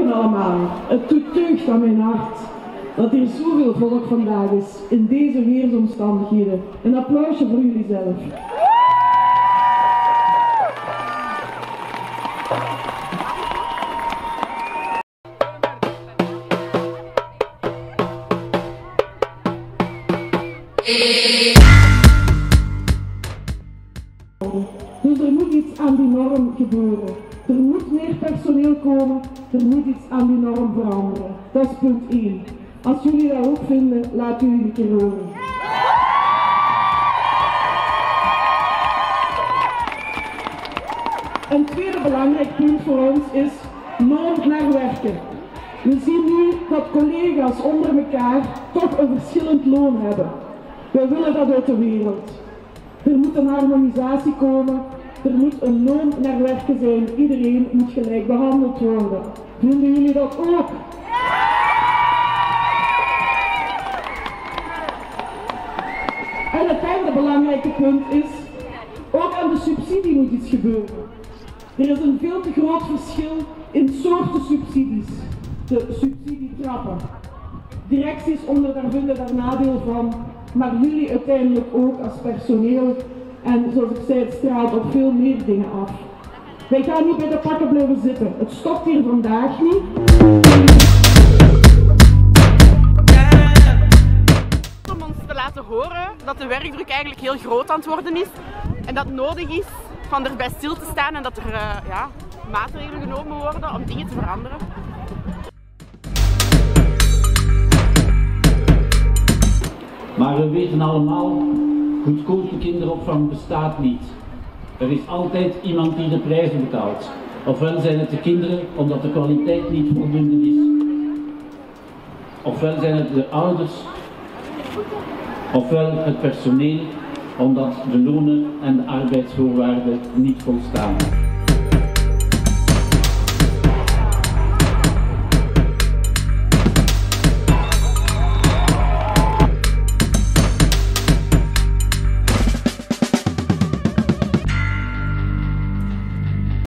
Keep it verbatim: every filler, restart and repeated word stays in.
Goedemorgen allemaal. Het doet deugd aan mijn hart dat hier zoveel volk vandaag is in deze weersomstandigheden. Een applausje voor jullie zelf. Dus er moet iets aan die norm gebeuren. Er moet meer personeel komen, er moet iets aan die norm veranderen. Dat is punt één. Als jullie dat ook vinden, laat jullie een keer horen. Een tweede belangrijk punt voor ons is loon naar werken. We zien nu dat collega's onder elkaar toch een verschillend loon hebben. Wij willen dat uit de wereld. Er moet een harmonisatie komen, er moet een loon naar werken zijn, iedereen moet gelijk behandeld worden. Vinden jullie dat ook? En het derde belangrijke punt is, ook aan de subsidie moet iets gebeuren. Er is een veel te groot verschil in soorten subsidies, de subsidietrappen. Directies ondervinden daar nadeel van, maar jullie uiteindelijk ook als personeel. En zoals ik zei, het straalt op veel meer dingen af. Wij gaan niet bij de pakken blijven zitten. Het stopt hier vandaag niet. Om ons te laten horen dat de werkdruk eigenlijk heel groot aan het worden is. En dat het nodig is van erbij stil te staan en dat er uh, ja, maatregelen genomen worden om dingen te veranderen. Maar we weten allemaal, goedkope kinderopvang bestaat niet. Er is altijd iemand die de prijzen betaalt. Ofwel zijn het de kinderen omdat de kwaliteit niet voldoende is. Ofwel zijn het de ouders. Ofwel het personeel omdat de lonen en de arbeidsvoorwaarden niet volstaan.